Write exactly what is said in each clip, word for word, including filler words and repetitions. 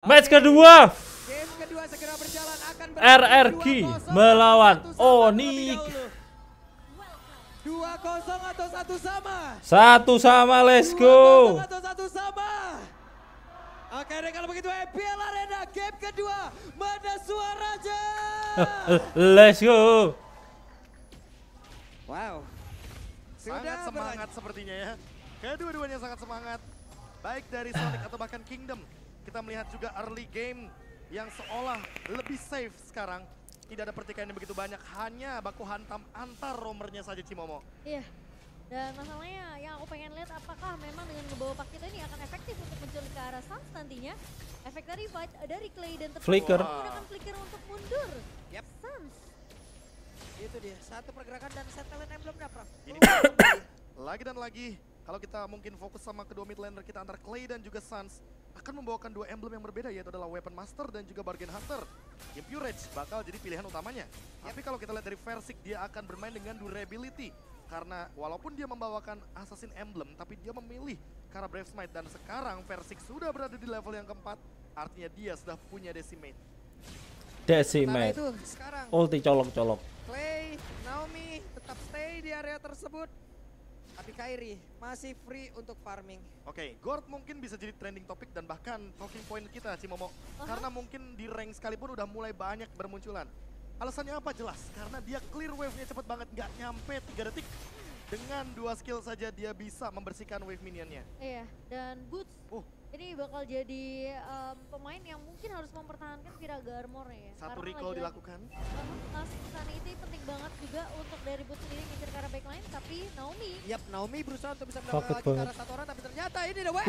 Match kedua. Game kedua segera berjalan akan R R Q melawan Onyx. dua kosong atau satu sama? Satu sama, let's dua go. kosong atau satu sama? Oke deh kalau begitu E P L Arena game kedua. Mana suaranya? Let's go. Wow. Sangat semangat sepertinya ya. Kedua-duanya sangat semangat. Baik dari Sonic atau bahkan Kingdom. Kita melihat juga early game yang seolah lebih safe sekarang. Tidak ada pertikaian yang begitu banyak, hanya baku hantam antar roamernya saja Cimomo. Iya, dan masalahnya yang aku pengen lihat apakah memang dengan membawa Pakito ini akan efektif untuk menculik ke arah Suns nantinya. Efek dari fight dari Clay dan tepat Flicker. menggunakan flicker untuk mundur. Yep. Suns. Itu dia, satu pergerakan dan set talent yang belum dapat. Ini lagi dan lagi, kalau kita mungkin fokus sama kedua mid laner kita antara Clay dan juga Suns, akan membawakan dua emblem yang berbeda, yaitu adalah Weapon Master dan juga Bargain Hunter. Impure Rage bakal jadi pilihan utamanya. Tapi kalau kita lihat dari Versik, dia akan bermain dengan durability. Karena walaupun dia membawakan Assassin Emblem, tapi dia memilih ke arah Brave Smite. Dan sekarang Versik sudah berada di level yang keempat, artinya dia sudah punya Decimate. Decimate. Itu sekarang Ulti colok-colok. Clay, Naomi tetap stay di area tersebut. Tapi Kairi masih free untuk farming. Oke, okay, Gord mungkin bisa jadi trending topik dan bahkan talking point kita, Cimomo. Uh-huh. Karena mungkin di rank sekalipun udah mulai banyak bermunculan. Alasannya apa? Jelas, karena dia clear wave-nya cepet banget, nggak nyampe tiga detik. Dengan dua skill saja dia bisa membersihkan wave minionnya. Iya, dan Boots uh. ini bakal jadi um, pemain yang mungkin harus mempertahankan Viraga Armor-nya ya. Satu Karena recall dilakukan. Ngasih sanity penting banget juga untuk dari Boots sendiri ngejar ke arah backline, tapi Naomi. Yap, Naomi berusaha untuk bisa mendapatkan lagi ke arah satu orang, tapi ternyata ini the way.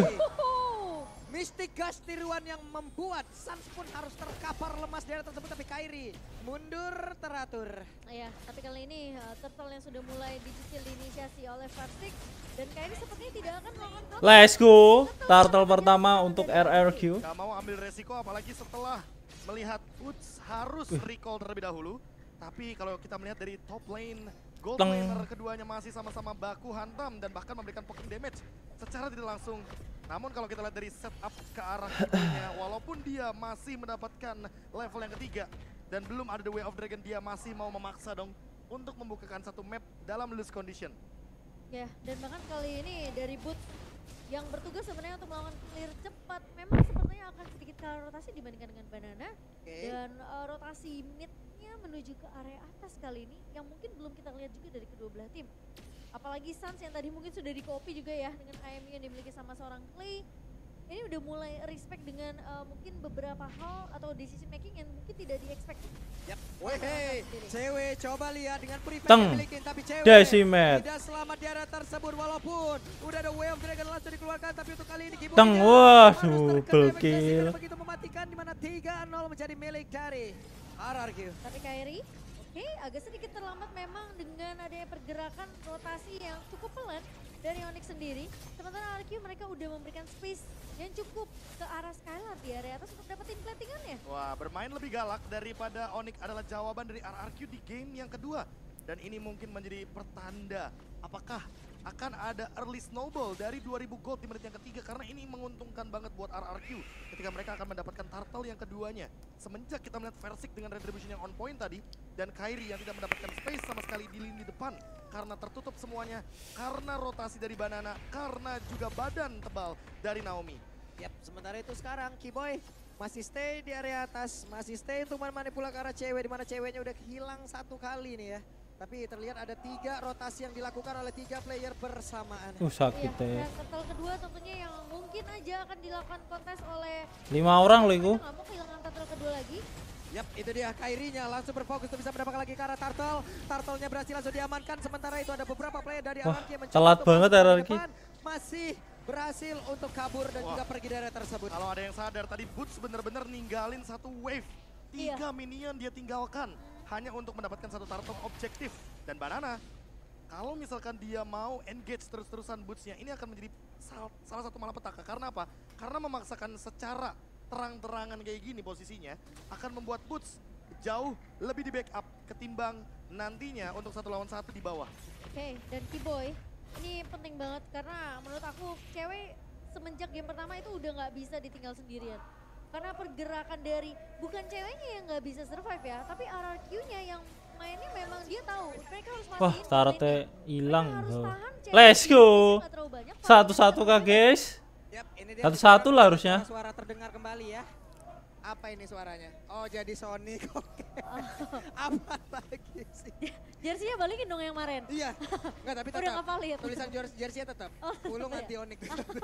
Mystic Gust tiruan yang membuat Suns pun harus terkapar lemas di area tersebut, tapi Kairi mundur teratur. Iya, tapi kali ini uh, turtle yang sudah mulai dicicil diinisiasi oleh Versik dan Kairi sepertinya tidak akan melakukan counter. Let's go. Turtle pertama untuk R R Q. Gak mau ambil resiko apalagi setelah melihat Boots harus recall terlebih dahulu. Tapi kalau kita melihat dari top lane, gold laner keduanya masih sama-sama baku hantam dan bahkan memberikan poking damage secara tidak langsung. Namun kalau kita lihat dari setup ke arah kirinya, walaupun dia masih mendapatkan level yang ketiga dan belum ada the way of dragon, dia masih mau memaksa dong untuk membukakan satu map dalam loose condition. Ya, dan bahkan kali ini dari Boots yang bertugas sebenarnya untuk melakukan clear cepat, memang sepertinya akan sedikit kalah rotasi dibandingkan dengan Banana. Okay. Dan uh, rotasi midnya menuju ke area atas kali ini yang mungkin belum kita lihat juga dari kedua belah tim. Apalagi Suns yang tadi mungkin sudah di copy juga ya dengan I M U yang dimiliki sama seorang Clay. Ini udah mulai respect dengan uh, mungkin beberapa hal atau decision making yang mungkin tidak di-expect. Yap. Weh, cewek coba lihat dengan prefect yang dimiliki, tapi cewek Decimate tidak selamat di area tersebut walaupun udah ada Way of Dragon langsung dikeluarkan, tapi untuk kali ini Kiboy Teng, wah, double kill. Begitu mematikan di mana tiga nol menjadi milik dari R R Q. Tapi Kairi, oke okay, agak sedikit terlambat memang dengan adanya pergerakan rotasi yang cukup pelan dari Onyx sendiri. Sementara R R Q mereka udah memberikan space yang cukup ke arah Skylar di area atas untuk dapetin platingannya. Wah, bermain lebih galak daripada Onyx adalah jawaban dari R R Q di game yang kedua. Dan ini mungkin menjadi pertanda apakah akan ada early snowball dari dua ribu gold di menit yang ketiga, karena ini menguntungkan banget buat R R Q ketika mereka akan mendapatkan turtle yang keduanya. Semenjak kita melihat Versik dengan retribution yang on point tadi, dan Kairi yang tidak mendapatkan space sama sekali di lini depan karena tertutup semuanya, karena rotasi dari Banana, karena juga badan tebal dari Naomi. Yap, sementara itu sekarang Kiboy masih stay di area atas, masih stay untuk manipulasi ke arah cewek, di mana ceweknya udah hilang satu kali nih ya. Tapi terlihat ada tiga rotasi yang dilakukan oleh tiga player bersamaan. Uh, sakit ya. Dan turtle kedua tentunya yang mungkin aja akan dilakukan kontes oleh lima orang loh itu. Nggak mau kehilangan turtle kedua lagi. Yap, itu dia Kairinya langsung berfokus untuk bisa mendapatkan lagi ke arah turtle. Turtle-nya berhasil langsung diamankan. Sementara itu ada beberapa player dari R R Q yang mencoba telat banget R R Q. Masih berhasil untuk kabur dan Wah. juga pergi dari area tersebut. Kalau ada yang sadar tadi, Boots bener-bener ninggalin satu wave. Tiga iya. minion dia tinggalkan hanya untuk mendapatkan satu turtle objektif. Dan Banana, kalau misalkan dia mau engage terus-terusan Boots-nya, ini akan menjadi sal salah satu malapetaka. Karena apa? Karena memaksakan secara terang-terangan kayak gini posisinya akan membuat Boots jauh lebih di backup ketimbang nantinya untuk satu lawan satu di bawah. Oke, okay, dan Kiboy ini penting banget karena menurut aku cewek semenjak game pertama itu udah nggak bisa ditinggal sendirian. Karena pergerakan dari bukan ceweknya yang nggak bisa survive ya, tapi R R Q-nya yang mainnya memang dia tahu mereka harus mastiin. Wah, Tarte hilang. Let's Let's go. Satu-satu kah, guys? Yap, ini dia Satu-satu lah harusnya. Suara terdengar kembali ya. Apa ini suaranya? Oh, jadi Sonic. Oke. Apa lagi sih? Jersey-nya balikin dong yang kemarin. Iya. Enggak, tapi Udah tetap. ngapalin. Tulisan jersey-nya tetap. Oh, Ulung iya. anti Onyx.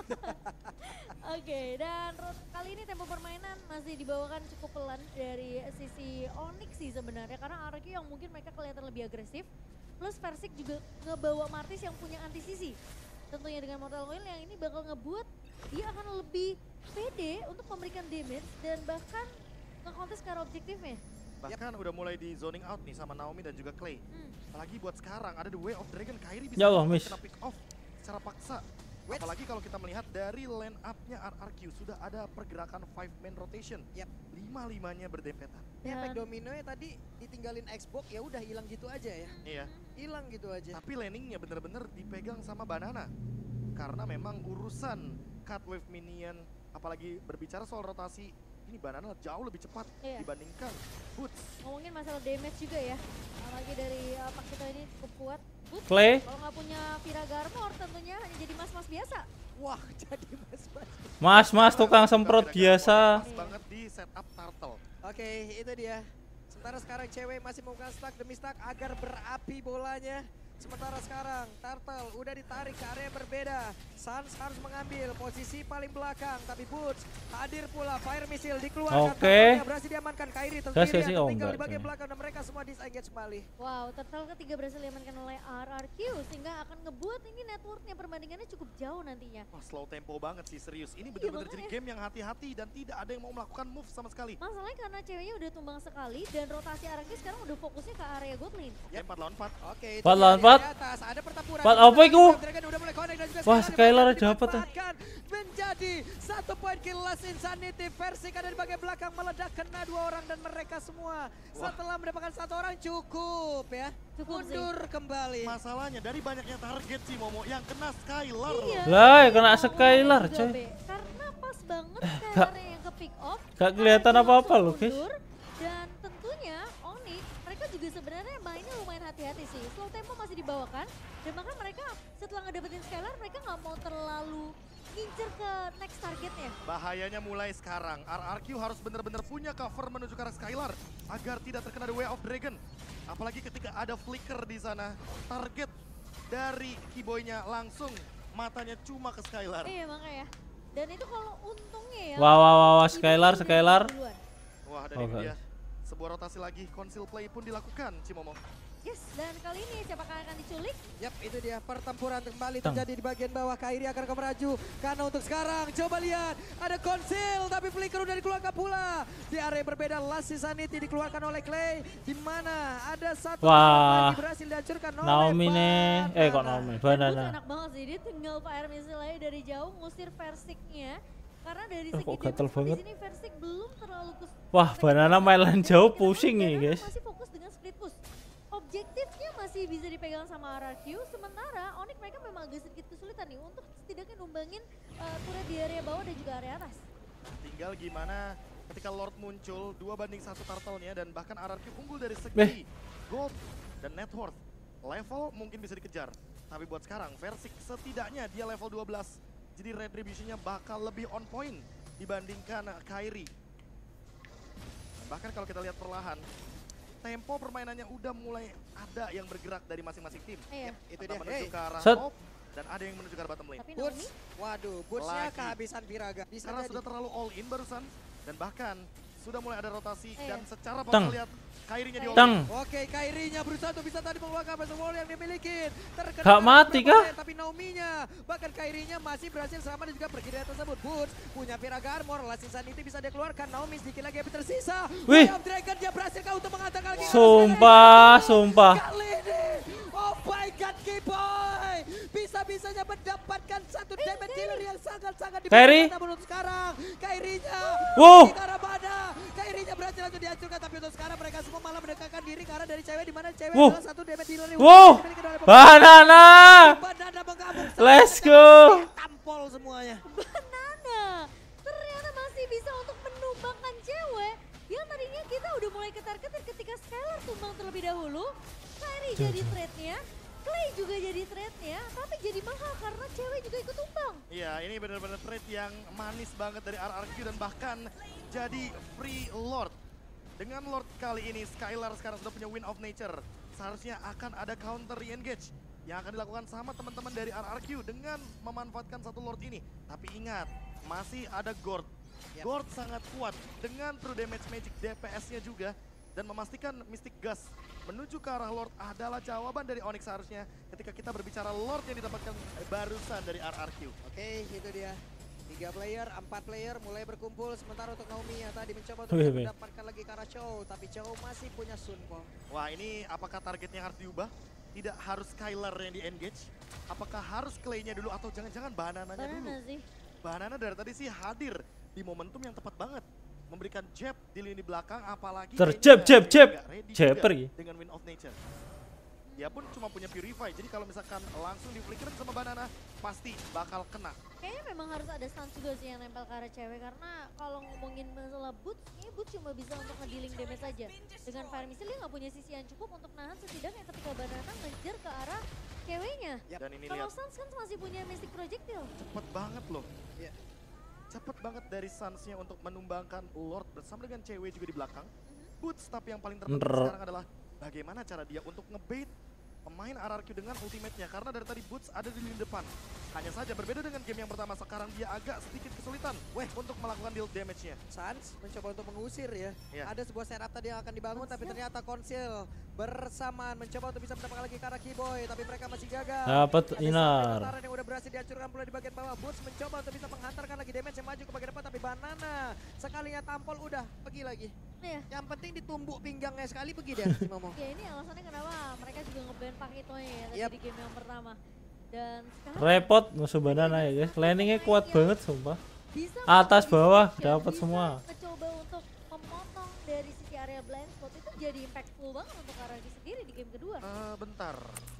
Oke, dan kali ini tempo permainan masih dibawakan cukup pelan dari sisi Onyx sih sebenarnya. Karena R R Q yang mungkin mereka kelihatan lebih agresif. Plus Versik juga ngebawa Martis yang punya anti sisi. Tentunya dengan Mortal Coil yang ini bakal ngebuat dia akan lebih pede untuk memberikan damage dan bahkan nge-counter secara objektifnya. Bahkan udah mulai di zoning out nih sama Naomi dan juga Clay. Hmm. Apalagi buat sekarang ada The Way of Dragon, Kairi bisa Ya Allah, miss. kena pick off secara paksa. Apalagi kalau kita melihat dari line up-nya R R Q sudah ada pergerakan five man rotation. Yap. Lima-limanya berdempetan. Ya, efek Dan- dominonya tadi ditinggalin Xbox ya udah hilang gitu aja ya. Iya. Hilang gitu aja. Tapi landingnya bener-bener dipegang sama Banana. Karena memang urusan cut wave minion, apalagi berbicara soal rotasi, ini Banana jauh lebih cepat Iya. dibandingkan Boots. Ngomongin masalah damage juga ya. Apalagi dari uh, Paxito ini cukup kuat. Boots, Clay. kalau nggak punya Vira Garmor tentunya hanya jadi mas-mas biasa. Wah, jadi mas-mas. Mas, mas tukang semprot Pas biasa. banget di setup Turtle. Oke, itu dia. Sementara sekarang cewek masih membuka stack demi stack agar berapi bolanya. Sementara sekarang Turtle udah ditarik ke area yang berbeda. Sans harus mengambil posisi paling belakang, tapi Boots hadir pula, fire missile dikeluarkan. Oke. Turtle-nya berhasil diamankan, Kairi Gas sendirian sih, oh tertinggal enggak, di bagian oke. belakang dan mereka semua disengage kembali. Wow, Turtle ketiga berhasil diamankan oleh R R Q sehingga akan ngebuat ini networknya perbandingannya cukup jauh nantinya. Wah, slow tempo banget sih, serius. Ini Iya, bener-bener jadi makanya. game yang hati-hati dan tidak ada yang mau melakukan move sama sekali. Masalahnya karena ceweknya udah tumbang sekali dan rotasi R R Q sekarang udah fokusnya ke area gold lane. Oke, empat lawan empat. Oke, itu Empat dia lawan di empat. atas. Ada pertempuran. Empat apa itu? Dragon udah mulai connect dan juga Wah, Skylar yang dapat, ah. dimanfaatkan menjadi satu poin kill Last Insanity. Versi ada di bagian belakang meledak kena dua orang dan mereka semua setelah mendapatkan satu orang cukup ya. Cukup sih. Mundur kembali. Masalahnya dari banyaknya target sih Momo yang kena Skylar. Iya. Lah, ya kena Mau Skylar, juga, coy. Be. Karena pas banget gak- Skylarnya yang ke pick off. gak kelihatan R R Q apa-apa langsung loh, guys. mundur, dan tentunya Onyx mereka juga sebenarnya mainnya lumayan hati-hati sih. Slow tempo masih dibawakan dan bahkan mereka setelah ngedapetin Skylar mereka nggak mau terlalu ngincer ke next targetnya. Bahayanya mulai sekarang. R R Q harus benar-benar punya cover menuju ke arah Skylar agar tidak terkena The Way of Dragon. Apalagi ketika ada flicker di sana, target dari Keyboy-nya langsung matanya cuma ke Skylar. Iya makanya. Dan itu kalau untungnya ya. Wah, wah, wah, wah, Ibu Skylar, udah Skylar. duluan. Wah, dan Oh, ini guys. dia. Sebuah rotasi lagi, conceal play pun dilakukan, Cimomo. Yes, dan kali ini siapakah akan diculik? Yap, itu dia pertempuran kembali Tang. terjadi di bagian bawah. Kairi akan ke meraju karena untuk sekarang coba lihat ada konsil tapi flicker udah dikeluarkan pula. Di area berbeda Last Insanity dikeluarkan oleh Clay di mana ada satu Wah. orang lagi berhasil dihancurkan oleh Naomi nih. Eh, kok Banana. Naomi? Boots Banana. enak banget sih, dia tinggal fire missile aja dari jauh ngusir Versiknya. Karena dari Oh, segi kok damage gatel pun banget. di sini Versik belum terlalu kus. Wah, Banana main jauh pusing nih, guys. Masih fokus dengan split push. Objektifnya masih bisa dipegang sama R R Q, sementara Onyx mereka memang agak sedikit kesulitan nih untuk setidaknya numbangin uh, turret di area bawah dan juga area atas. Tinggal gimana ketika Lord muncul, dua banding satu turtle-nya dan bahkan R R Q unggul dari Beh. segi gold dan net worth. Level mungkin bisa dikejar, tapi buat sekarang Versik setidaknya dia level dua belas. Jadi retribution-nya bakal lebih on point dibandingkan Kairi. Dan bahkan kalau kita lihat perlahan, tempo permainannya udah mulai ada yang bergerak dari masing-masing tim. Iya. Itu Entah dia. menuju Hey, ke arah Set. top dan ada yang menuju ke arah bottom lane. Tapi Naomi, Boots. Waduh, Bootsnya Lagi. kehabisan Viraga. Bisa Karena jadi. sudah terlalu all in barusan dan bahkan sudah mulai ada rotasi Iya. dan secara Tang. paksa lihat Kairinya di all Tang. in. Oke, Kairinya berusaha untuk bisa tadi mengeluarkan Master Wall yang dimiliki. Terkena Gak mati beberapa kah? player, tapi Naomi-nya, bahkan Kairinya masih berhasil selamat dan juga pergi dari tersebut. Boots punya Viraga Armor, Last Insanity bisa dia keluarkan. Naomi sedikit lagi yang tersisa. Wih. Way of Dragon dia berhasil kah untuk mengatakan lagi. Sumpah, sumpah. Kali ini, oh my god, Keyboy bisa-bisanya mendapatkan satu damage dealer yang sangat-sangat Kairi. namun untuk sekarang, Kairinya Wow. di arah mana? Kairinya berhasil langsung dihancurkan, tapi untuk sekarang mereka semua malah mendekatkan diri karena dari cewek di mana cewek Wow. adalah satu damage dealer yang Wow. dimiliki oleh Banana. Banana menggabung. Let's sampai go. tampol semuanya. Banana ternyata masih bisa untuk menumbangkan menumbangkan cewek yang tadinya kita udah mulai ketar-ketir ketika Skylar tumbang terlebih dahulu. Kairi jadi threat-nya, Clay juga jadi threat-nya, tapi jadi mahal karena cewek juga ikut tumbang. Iya, ini benar-benar trade yang manis banget dari R R Q dan bahkan jadi free Lord. Dengan Lord kali ini, Skylar sekarang sudah punya Wind of Nature. Seharusnya akan ada counter re-engage yang akan dilakukan sama teman-teman dari R R Q dengan memanfaatkan satu Lord ini. Tapi ingat, masih ada Gord. Yep. Gord sangat kuat dengan true damage magic D P S-nya juga. Dan memastikan Mystic Gus menuju ke arah Lord adalah jawaban dari Onyx seharusnya ketika kita berbicara Lord yang didapatkan barusan dari R R Q. Oke, itu dia. Tiga player, empat player mulai berkumpul. Sementara untuk Naomi yang tadi mencoba untuk Wih, wih. mendapatkan lagi ke arah Chow. Tapi Chow masih punya Sunpo. Wah, ini apakah targetnya harus diubah? Tidak harus Skylar yang di-engage? Apakah harus Clay-nya dulu atau jangan-jangan Banananya dulu? Banana sih. Banana dari tadi sih hadir di momentum yang tepat banget. Memberikan jab di lini belakang, apalagi Terjab, jab, jab. Jabber ya. dengan Wind of Nature. Dia pun cuma punya Purify, jadi kalau misalkan langsung di flickerin sama Banana, pasti bakal kena. Kayaknya memang harus ada stun juga sih yang nempel ke arah cewek, karena kalau ngomongin masalah Boots, kayaknya Boots cuma bisa untuk nge-dealing damage saja. Dengan Fire Missile dia nggak punya sisi yang cukup untuk nahan setidaknya ketika Banana ngejar ke arah ceweknya. Yep. Dan ini Kalau lihat, Suns kan masih punya Mystic Projectile. cepet banget loh. Iya. Cepet banget dari Suns-nya untuk menumbangkan Lord bersama dengan cewek juga di belakang. Boots, tapi yang paling terpenting Bener. sekarang adalah bagaimana cara dia untuk ngebait pemain R R Q dengan ultimate-nya. Karena dari tadi Boots ada di lini depan. Hanya saja berbeda dengan game yang pertama, sekarang dia agak sedikit kesulitan Weh untuk melakukan deal damage-nya. Suns mencoba untuk mengusir ya. Iya. Ada sebuah setup tadi yang akan dibangun, tapi ternyata Konsil bersamaan mencoba untuk bisa mendapatkan lagi ke arah Keyboy, tapi mereka masih gagal. Dapat Ada Inar. sampai Tataran yang udah berhasil dihancurkan pula di bagian bawah. Boots mencoba untuk bisa menghantarkan lagi damage yang maju ke bagian depan, tapi Banana sekalinya tampol udah pergi lagi. Iya. Yang penting ditumbuk pinggangnya sekali pergi dia, si Momo. Ya ini alasannya kenapa mereka juga nge-ban Pakitonya ya tadi Yep. di game yang pertama. Dan sekarang Repot musuh Banana ya guys. Landingnya kuat banget sumpah. bisa Atas, mengambil bawah, position, dapat bisa semua. Mencoba untuk memotong dari sisi area blind spot itu jadi impactful banget untuk R R Q sendiri di game kedua. Eh, bentar.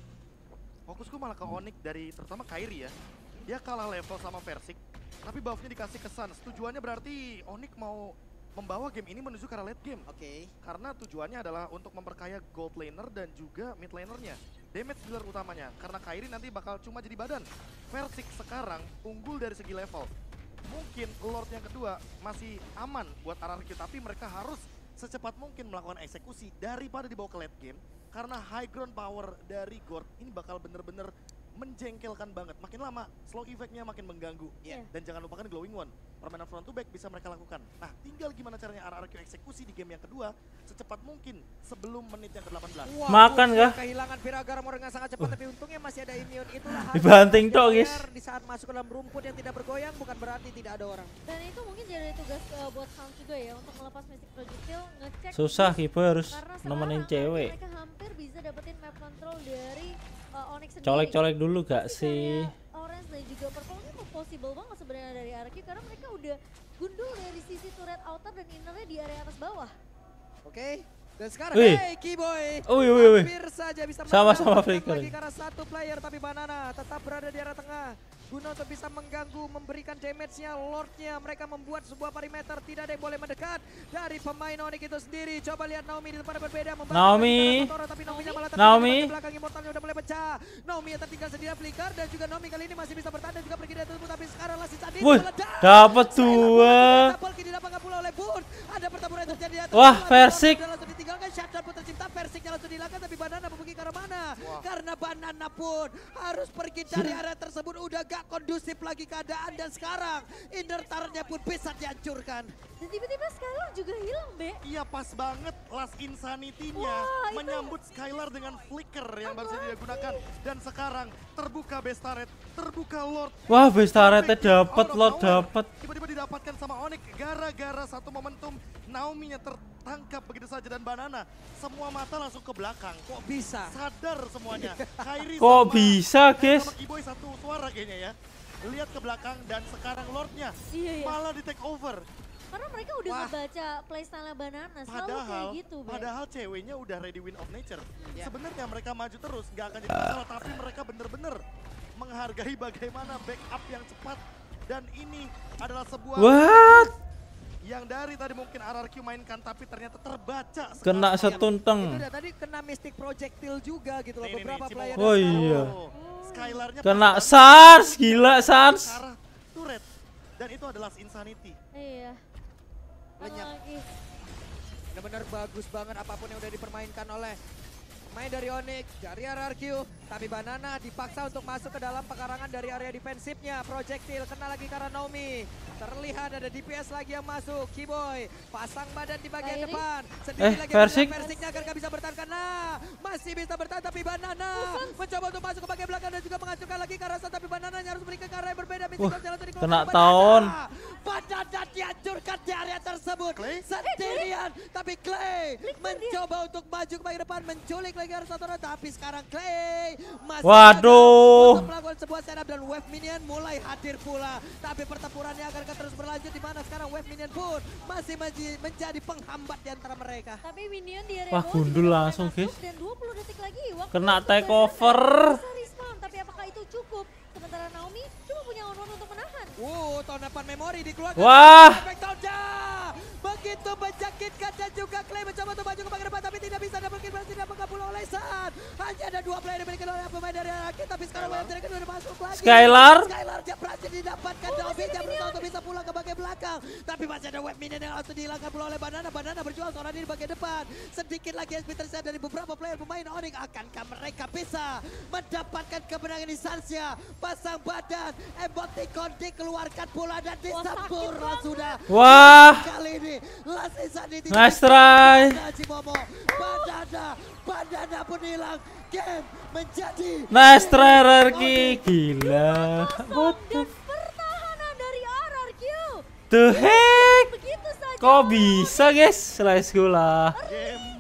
Fokusku malah ke Onyx dari terutama Kairi ya. Dia kalah level sama Versik, tapi buff-nya dikasih ke Suns. Tujuannya berarti Onyx mau membawa game ini menuju ke arah late game. Oke. Karena tujuannya adalah untuk memperkaya gold laner dan juga mid lanernya. Damage dealer utamanya, karena Kairi nanti bakal cuma jadi badan. Versik sekarang unggul dari segi level. Mungkin Lord yang kedua masih aman buat R R Q, tapi mereka harus secepat mungkin melakukan eksekusi daripada dibawa ke late game. Karena high ground power dari Gord ini bakal bener-bener menjengkelkan banget. Makin lama, slow effect-nya makin mengganggu. Iya. Dan jangan lupakan glowing one. Permainan front to back bisa mereka lakukan. Nah, tinggal gimana caranya R R Q eksekusi di game yang kedua secepat mungkin sebelum menit yang ke delapan belas. Wah, Makan Boots kah? kehilangan Viragara dengan sangat cepat, tapi untungnya masih ada immune. Itulah hal Dibanting yang tok, guys. benar. Di saat masuk ke dalam rumput yang tidak bergoyang bukan berarti tidak ada orang. Dan itu mungkin jadi tugas uh, buat Suns juga ya untuk melepas Mystic Projectile, ngecek Susah boost. Kibo harus Karena nemenin sekarang cewek. mereka hampir bisa dapetin map control dari uh, Onyx sendiri. Colek-colek dulu gak Tapi sih? karya Orange dan juga Purple ini tuh possible banget sebenarnya dari R R Q karena mereka udah gundul dari sisi turret outer dan innernya di area atas bawah. Oke. Dan sekarang, Wih. hey Keyboy, Wih, wih, wih. hampir saja bisa Sama-sama mendapatkan flicker. lagi karena satu player, tapi Banana tetap berada di area tengah. Guna untuk bisa mengganggu, memberikan damage-nya, Lord-nya. Mereka membuat sebuah perimeter, tidak ada yang boleh mendekat dari pemain Onyx itu sendiri. Coba lihat Naomi di tempat yang berbeda. membantu Naomi. bagi Totoro, tapi Naomi malah tertinggal Naomi. di belakang, Immortalnya udah mulai pecah. Naomi yang tertinggal sendirian flicker, dan juga Naomi kali ini masih bisa bertahan dan juga pergi dari tubuh, tapi sekarang lah sisa Wih, dapat dua. didapatkan pula oleh Boon. Ada pertempuran yang terjadi di atas. Wah, bola, Versik. dan langsung ditinggalkan, shutdown pun tercipta, Versiknya langsung dihilangkan, tapi Banana pergi ke arah mana? Wah. Karena Banana pun harus pergi dari area tersebut, udah gak kondusif lagi keadaan, dan sekarang inner turret-nya pun bisa dihancurkan. Dan tiba-tiba Skylar juga hilang, Be. Iya, pas banget last insanity-nya Wah, itu- menyambut Skylar dengan flicker yang baru saja dia gunakan. Dan sekarang terbuka base turret, terbuka Lord. Wah, base turret-nya Perfect dapat, out of Lord nowhere. dapat. Tiba-tiba didapatkan sama Onyx gara-gara satu momentum Naomi-nya tertangkap begitu saja, dan Banana semua mata langsung ke belakang. Kok bisa? Sadar semuanya. Kairi Kok sama- bisa, Kairi guys? sama Keyboy satu suara kayaknya ya. Lihat ke belakang dan sekarang Lord-nya Iya, iya. malah di take over. Karena mereka udah Wah. ngebaca playstyle-nya Banana, selalu Padahal, kayak gitu, Be. padahal ceweknya udah ready win of nature. Ya. Sebenarnya mereka maju terus, nggak akan jadi masalah. Tapi mereka bener-bener menghargai bagaimana backup yang cepat. Dan ini adalah sebuah What? yang dari tadi mungkin R R Q mainkan tapi ternyata terbaca. Kena sekarang. setunteng. Itu udah tadi kena Mystic Projectile juga gitu loh Nih, nih, beberapa nih, player. Cimo. Oh iya. Skylarnya Kena pas Sans, gila Sans. ke arah turret. Dan itu adalah Insanity. Iya. Lenyap. Lagi. Benar-benar bagus banget apapun yang udah dipermainkan oleh main dari Onyx, dari R R Q, tapi Banana dipaksa untuk masuk ke dalam pekarangan dari area defensifnya. Projectile kena lagi karena Naomi. Terlihat ada D P S lagi yang masuk. Keyboy pasang badan di bagian Kairi. depan. Sedikit Eh, lagi Versik. Versiknya agar nggak bisa bertahan. Nah, masih bisa bertahan tapi Banana mencoba untuk masuk ke bagian belakang dan juga menghancurkan lagi Karasa, tapi Banana harus berikan ke arah yang berbeda. Wah, Jalan tadi kena keluar. tahun. Banana dihancurkan di area tersebut. Clay? Sendirian, tapi Clay mencoba untuk maju ke bagian depan, menculik lagi harus satu orang, tapi sekarang Clay masih Waduh. gagal untuk melakukan sebuah setup dan wave minion mulai hadir pula. Tapi pertempurannya akan terus berlanjut di mana sekarang wave minion pun masih menji- menjadi penghambat di antara mereka. Tapi minion di area Wah, bawah gundul juga mulai langsung, masuk guys. Dan dua puluh detik lagi waktu Kena untuk take Banana over. bisa respawn, tapi apakah itu cukup? Sementara Naomi cuma punya on-one untuk menahan. Wow, tonapan memori dikeluarkan. Wah. Efek Tonda. Begitu menjangkitkan dan juga Clay mencoba untuk maju ke bagian depan tapi tidak bisa, double kill berhasil tidak menggabung oleh San. Hanya ada dua player dimiliki oleh pemain dari Rakit, tapi sekarang William Dragon udah masuk lagi. Skylar. Skylar dia berhasil didapatkan. Oh, Dolby masih ada dia berusaha minion. untuk bisa pulang ke bagian belakang. Tapi masih ada wave minion yang langsung dihilangkan pula oleh Banana. Banana berjuang seorang diri di bagian depan. Sedikit lagi S P tersiap dari beberapa player pemain Onyx. Akankah mereka bisa mendapatkan kemenangan di Sansia? Pasang badan, emoticon dikeluarkan pula dan disempurna banget. sudah. Wah. Kali ini Last Insanity Nice try. Cimomo. Banana, Banana pun hilang. Game menjadi Nice try R R Q. Gila. What the Dan pertahanan dari R R Q. the heck? Begitu saja. Kok bisa guys? Let's go lah. Game